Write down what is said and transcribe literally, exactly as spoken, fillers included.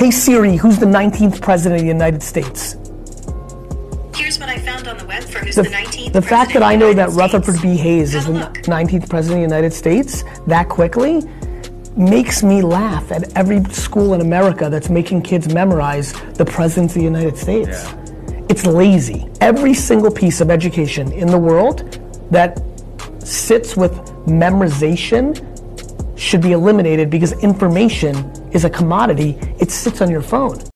Hey Siri, who's the nineteenth president of the United States? Here's what I found on the web for who's The, the nineteenth the fact that I know that Rutherford B. Hayes is Have a the look. nineteenth president of the United States that quickly makes me laugh at every school in America that's making kids memorize the presidents of the United States. Yeah. It's lazy. Every single piece of education in the world that sits with memorization should be eliminated because information is a commodity. It sits on your phone.